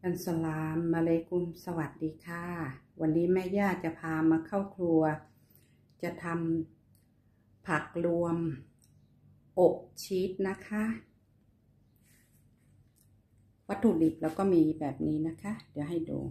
อัสสลามุอะลัยกุมสวัสดีค่ะวันนี้แม่ย่าจะพามาเข้าครัวจะทำผักรวมอบชีสนะคะวัตถุดิบแล้วก็มีแบบนี้นะคะเดี๋ยวให้ดู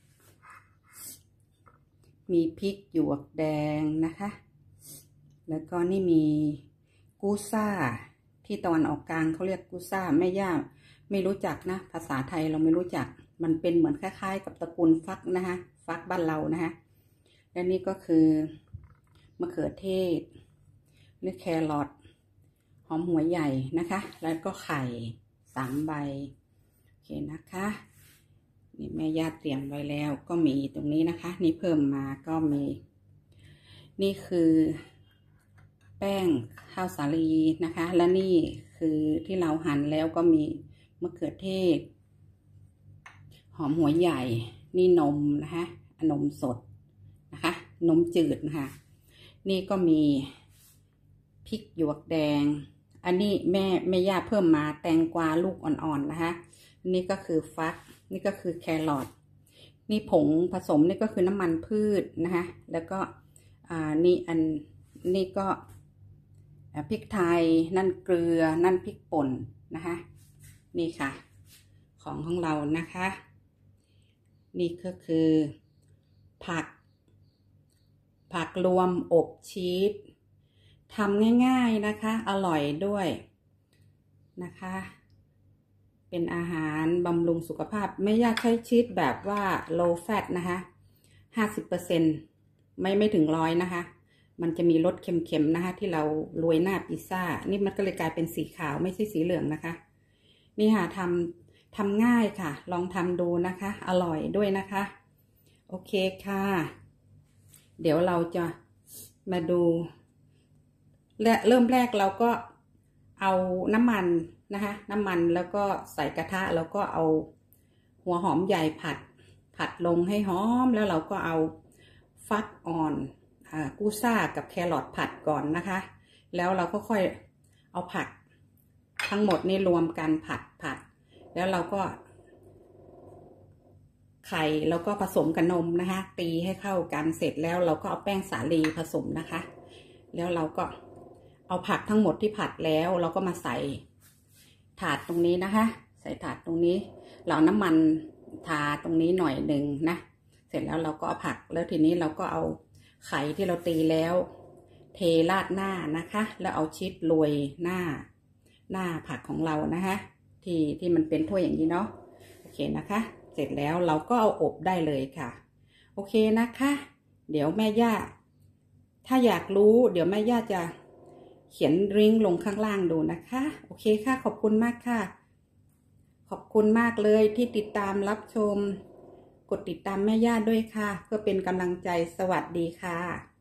มีพริกหยวกแดงนะคะแล้วก็นี่มีกูซ่าที่ตะวันออกกลางเขาเรียกกูซ่าแม่ย่าไม่รู้จักนะภาษาไทยเราไม่รู้จักมันเป็นเหมือนคล้ายๆกับตระกูลฟักนะคะฟักบ้านเรานะคะและนี่ก็คือมะเขือเทศหรือแครอทหอมหัวใหญ่นะคะแล้วก็ไข่3 ใบโอเคนะคะนี่แม่ย่าเตรียมไว้แล้วก็มีตรงนี้นะคะนี่เพิ่มมาก็มีนี่คือแป้งข้าวสาลีนะคะและนี่คือที่เราหั่นแล้วก็มีมะเขือเทศหอมหัวใหญ่นี่นมนะคะนมสดนะคะนมจืดนะคะนี่ก็มีพริกหยวกแดงอันนี้แม่ย่าเพิ่มมาแตงกวาลูกอ่อนๆนะคะนี่ก็คือฟักนี่ก็คือแครอทนี่ผงผสมนี่ก็คือน้ำมันพืชนะคะแล้วก็นี่ก็พริกไทยนั่นเกลือนั่นพริกป่นนะคะนี่ค่ะของเรานะคะนี่ก็คือผักรวมอบชีสทำง่ายๆนะคะอร่อยด้วยนะคะเป็นอาหารบำรุงสุขภาพไม่อยากใช้ชีสแบบว่า low fat นะคะ50%ไม่ถึง100นะคะมันจะมีรสเค็มๆนะคะที่เราโรยหน้าพิซซ่านี่มันก็เลยกลายเป็นสีขาวไม่ใช่สีเหลืองนะคะนี่ค่ะทำง่ายค่ะลองทำดูนะคะอร่อยด้วยนะคะโอเคค่ะเดี๋ยวเราจะมาดูและเริ่มแรกเราก็เอาน้ำมันนะคะน้ำมันแล้วก็ใส่กระทะแล้วก็เอาหัวหอมใหญ่ผัดลงให้หอมแล้วเราก็เอาฟักอ่อนกูซ่ากับแครอทผัดก่อนนะคะแล้วเราก็ค่อยเอาผักทั้งหมดนี่รวมกันผัดแล้วเราก็ไข่แล้วก็ผสมกับนมนะคะตีให้เข้ากันเสร็จแล้วเราก็เอาแป้งสาลีผสมนะคะแล้วเราก็เอาผักทั้งหมดที่ผัดแล้วเราก็มาใส่ถาดตรงนี้นะคะใส่ถาดตรงนี้เราน้ำมันทาตรงนี้หน่อยหนึ่งนะเสร็จแล้วเราก็เอาผักแล้วทีนี้เราก็เอาไข่ที่เราตีแล้วเทราดหน้านะคะแล้วเอาชีสโรยหน้าผักของเรานะคะที่มันเป็นถ้วยอย่างนี้เนาะโอเคนะคะเสร็จแล้วเราก็เอาอบได้เลยค่ะโอเคนะคะเดี๋ยวแม่ย่าถ้าอยากรู้เดี๋ยวแม่ย่าจะเขียนลิงก์ลงข้างล่างดูนะคะโอเคค่ะขอบคุณมากค่ะขอบคุณมากเลยที่ติดตามรับชมกดติดตามแม่ย่าด้วยค่ะเพื่อเป็นกำลังใจสวัสดีค่ะ